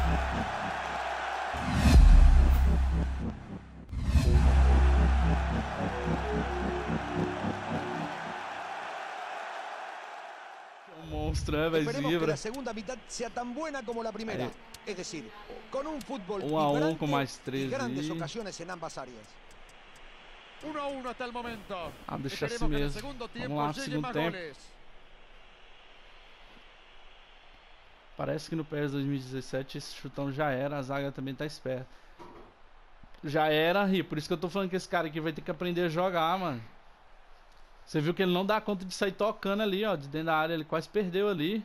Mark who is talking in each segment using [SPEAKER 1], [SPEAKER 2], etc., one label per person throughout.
[SPEAKER 1] Esperemos que la segunda mitad sea tan buena como la primera. Es decir, con un fútbol vibrante y grandes ocasiones en ambas áreas.
[SPEAKER 2] 1-1 hasta el momento.
[SPEAKER 3] Deixa
[SPEAKER 2] Esperemos
[SPEAKER 3] assim
[SPEAKER 2] que en el
[SPEAKER 3] mesmo.
[SPEAKER 2] segundo
[SPEAKER 3] Vamos
[SPEAKER 2] tiempo
[SPEAKER 3] lá,
[SPEAKER 2] lleguen
[SPEAKER 3] segundo
[SPEAKER 2] más
[SPEAKER 3] tempo.
[SPEAKER 2] goles.
[SPEAKER 3] Parece que no PES 2017 esse chutão já era, a zaga também tá esperta. Já era, Ri, por isso que eu tô falando que esse cara aqui vai ter que aprender a jogar, mano. Você viu que ele não dá conta de sair tocando ali, ó, de dentro da área, ele quase perdeu ali.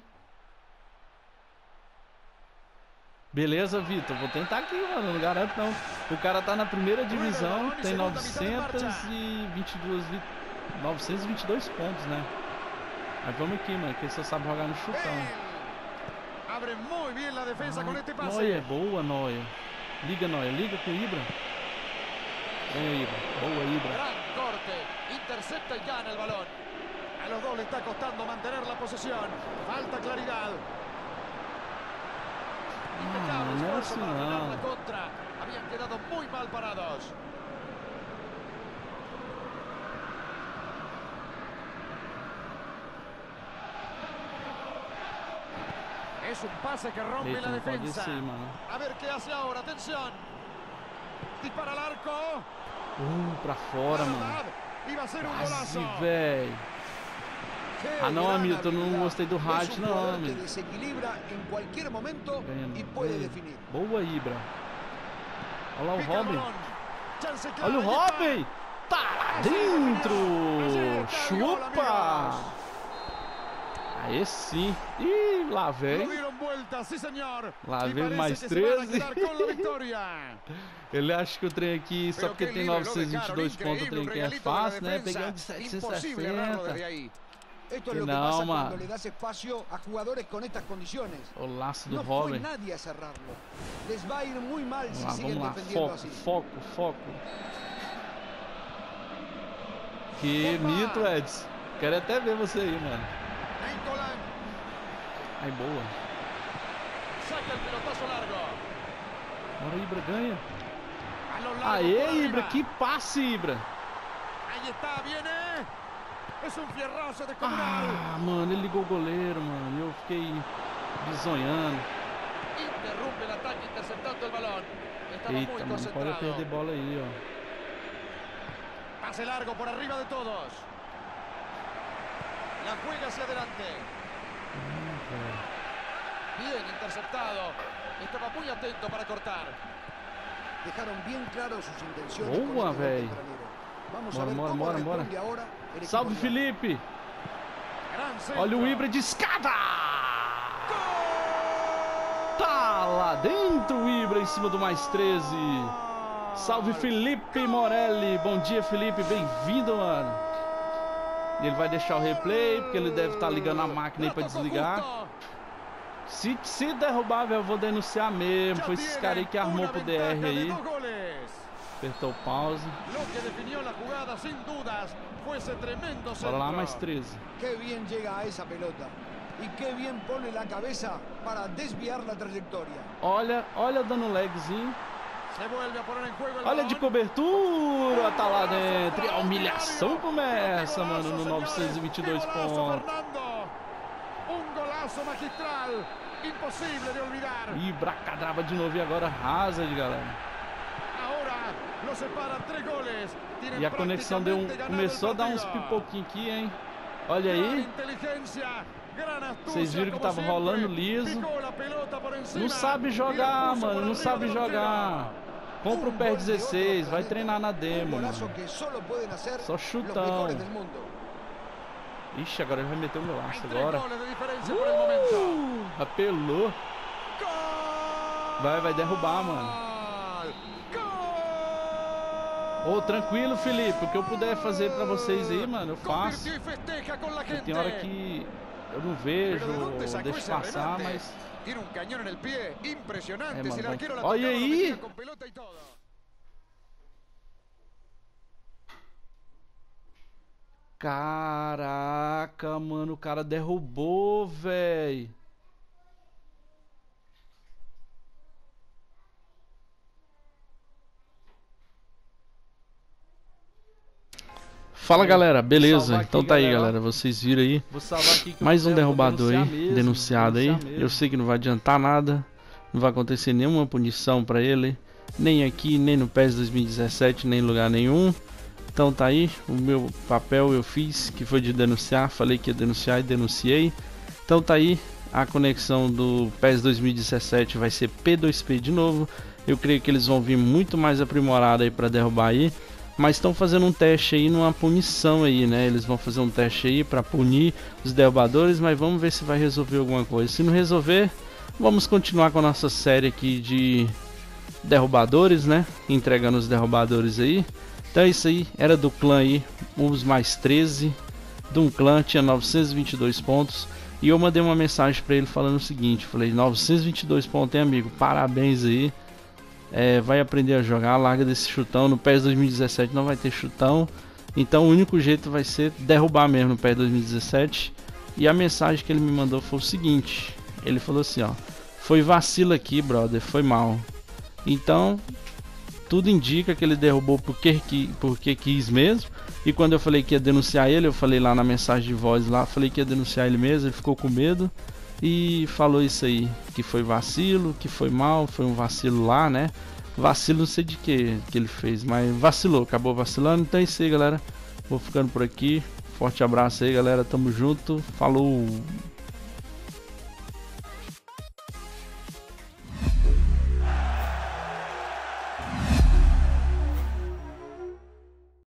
[SPEAKER 3] Beleza, Vitor, vou tentar aqui, mano, não garanto não. O cara tá na primeira divisão, tem 922 pontos, né? Mas vamos aqui, mano, que ele só sabe jogar no chutão.
[SPEAKER 2] Abre muy bien la defensa con este pase.
[SPEAKER 3] Neuer, boa, Neuer. Liga, Neuer, liga com o Ibra. Vem, Ibra, boa, Ibra.
[SPEAKER 2] Gran corte, intercepta y gana el balón. A los dos le está costando mantener la posesión. Falta claridad. Impecable
[SPEAKER 3] não é
[SPEAKER 2] esfuerzo
[SPEAKER 3] assim
[SPEAKER 2] para frenar
[SPEAKER 3] não.
[SPEAKER 2] la contra. Habían quedado muy mal parados. Es un pase que rompe
[SPEAKER 3] Eita,
[SPEAKER 2] la
[SPEAKER 3] não pode
[SPEAKER 2] defensa.
[SPEAKER 3] ser, mano.
[SPEAKER 2] A ver qué hace ahora. Atención. Dispara al arco.
[SPEAKER 3] Pra fora, mano.
[SPEAKER 2] Iba a ser un
[SPEAKER 3] Quase,
[SPEAKER 2] golazo.
[SPEAKER 3] velho. Ah, não, Hamilton, eu não gostei do Hart, não,
[SPEAKER 1] que
[SPEAKER 3] amigo.
[SPEAKER 1] desequilibra en cualquier momento y puede definir.
[SPEAKER 3] Boa, Ibra. Olha lá o
[SPEAKER 2] Pica el
[SPEAKER 3] Robin.
[SPEAKER 2] balón. Chance clara,
[SPEAKER 3] Olha o
[SPEAKER 2] ahí está.
[SPEAKER 3] Robin. Tá dentro. Chupa. Aí sim. Ih, lá
[SPEAKER 2] Lo
[SPEAKER 3] vem.
[SPEAKER 2] dieron vuelta, sí señor.
[SPEAKER 3] Lá
[SPEAKER 2] Y
[SPEAKER 3] vem
[SPEAKER 2] parece
[SPEAKER 3] mais
[SPEAKER 2] que se van a
[SPEAKER 3] 13.
[SPEAKER 2] quedar con la victoria.
[SPEAKER 3] Ele acha que o trem aqui, só porque tem 922 pontos, o trem aqui é fácil, né? Pegar de
[SPEAKER 2] Imposible errarlo desde
[SPEAKER 3] 760.
[SPEAKER 2] ahí.
[SPEAKER 1] Esto es
[SPEAKER 3] Que
[SPEAKER 1] lo que
[SPEAKER 3] no,
[SPEAKER 1] pasa
[SPEAKER 3] man.
[SPEAKER 1] cuando le das espacio a jugadores con estas condiciones.
[SPEAKER 3] O laço do
[SPEAKER 1] No fue
[SPEAKER 3] Robin.
[SPEAKER 1] nadie a cerrarlo. Les va a ir muy mal si
[SPEAKER 3] Vamos
[SPEAKER 1] siguen
[SPEAKER 3] lá,
[SPEAKER 1] defendiendo
[SPEAKER 3] foco,
[SPEAKER 1] así.
[SPEAKER 3] foco, foco. Que mito, Edson. Quero até ver você aí, mano.
[SPEAKER 2] Nainggolan
[SPEAKER 3] Ai, boa.
[SPEAKER 2] saca el pelotazo largo.
[SPEAKER 3] Bora, Ibra, ganha.
[SPEAKER 2] A lo largo por
[SPEAKER 3] Aê,
[SPEAKER 2] arriba.
[SPEAKER 3] Ibra, que passe, Ibra.
[SPEAKER 2] Ahí está, viene. Es un fierrazo descomunal.
[SPEAKER 3] Ah, mano, ele ligou o goleiro, mano. Eu fiquei bizonhando.
[SPEAKER 2] Interrumpe el ataque interceptando el balón. Estaba
[SPEAKER 3] Eita,
[SPEAKER 2] muy
[SPEAKER 3] mano, pode
[SPEAKER 2] concentrado.
[SPEAKER 3] perder bola aí, ó.
[SPEAKER 2] Pase largo por arriba de todos. La juega hacia adelante. Bien interceptado. Estaba muy atento para cortar.
[SPEAKER 1] Dejaron bien claro sus intenciones.
[SPEAKER 3] Boa,
[SPEAKER 1] con este gol
[SPEAKER 3] véi.
[SPEAKER 1] tempranero. Vamos a
[SPEAKER 3] Bora,
[SPEAKER 1] ver
[SPEAKER 3] bora,
[SPEAKER 1] cómo
[SPEAKER 3] bora,
[SPEAKER 1] responde ahora el equipo
[SPEAKER 3] Salve,
[SPEAKER 1] rival.
[SPEAKER 3] Felipe.
[SPEAKER 2] Gran centro.
[SPEAKER 3] Olha o Ibra de escada. Tá lá dentro o Ibra em cima do mais 13. Salve, Felipe Morelli. Bom dia, Felipe. Bem-vindo, mano. Ele vai deixar o replay, porque ele deve estar ligando a máquina aí pra desligar. Se derrubar, velho, eu vou denunciar mesmo. Foi esses caras aí que armou pro DR aí. Apertou o pause. Bora lá, mais 13.
[SPEAKER 1] Qué bien llega a esa pelota. Y qué bien pone la cabeza para desviar la trayectoria.
[SPEAKER 3] Olha, olha dando lagzinho.
[SPEAKER 2] Se vuelve a poner en juego el
[SPEAKER 3] Olha de
[SPEAKER 2] balón.
[SPEAKER 3] cobertura, tá lá dentro. E a humilhação começa, mano, no 922 pontos.
[SPEAKER 2] Fernando. Un golazo magistral. Imposible de olvidar.
[SPEAKER 3] Ih, Bracadrava de novo e agora Hazard, galera.
[SPEAKER 2] Ahora lo separa 3 goles. Tienen
[SPEAKER 3] E a conexão deu começou a dar uns pipoquinhos aqui, hein. Olha aí. Vocês viram que tava rolando liso. Não sabe jogar, mano, não sabe jogar. Compra o PES 16, vai treinar na demo, mano. Só chutão. Ixi, agora ele vai meter o golaço agora. Apelou. Vai derrubar, mano. Ô, tranquilo, Felipe. O que eu puder fazer pra vocês aí, mano, eu faço. Porque tem hora que eu não vejo, ou deixo passar, mas...
[SPEAKER 2] Tiene un cañón en el pie impresionante.
[SPEAKER 3] mano,
[SPEAKER 2] Si el arquero la
[SPEAKER 3] olha
[SPEAKER 2] tocaba, lo
[SPEAKER 3] aí.
[SPEAKER 2] metía con pelota y todo.
[SPEAKER 3] Caraca, mano, o cara derrubou, véi. Fala galera, beleza? Aqui, então tá aí galera, vocês viram aí mais um derrubador aí, denunciado aí. Eu sei que não vai adiantar nada, não vai acontecer nenhuma punição pra ele, nem aqui, nem no PES 2017, nem em lugar nenhum. Então tá aí, o meu papel eu fiz, que foi de denunciar, falei que ia denunciar e denunciei. Então tá aí, a conexão do PES 2017 vai ser P2P de novo. Eu creio que eles vão vir muito mais aprimorado aí pra derrubar aí. Mas estão fazendo um teste aí numa punição aí, né? Eles vão fazer um teste aí para punir os derrubadores, mas vamos ver se vai resolver alguma coisa. Se não resolver, vamos continuar com a nossa série aqui de derrubadores, né? Entregando os derrubadores aí. Então é isso aí, era do clã aí, os mais 13. De um clã, tinha 922 pontos. E eu mandei uma mensagem para ele falando o seguinte, falei, 922 pontos, hein, amigo? Parabéns aí. Vai aprender a jogar, larga desse chutão. No PES 2017 não vai ter chutão, então o único jeito vai ser derrubar mesmo no PES 2017. E a mensagem que ele me mandou foi o seguinte, ele falou assim, ó: foi vacilo aqui, brother, foi mal. Então tudo indica que ele derrubou porque quis mesmo. E quando eu falei que ia denunciar ele, eu falei lá na mensagem de voz lá, falei que ia denunciar ele mesmo, ele ficou com medo e falou isso aí, que foi vacilo, que foi mal, foi um vacilo lá, né? Vacilo não sei de que ele fez, mas vacilou, acabou vacilando. Então é isso aí, galera. Vou ficando por aqui. Forte abraço aí, galera. Tamo junto. Falou!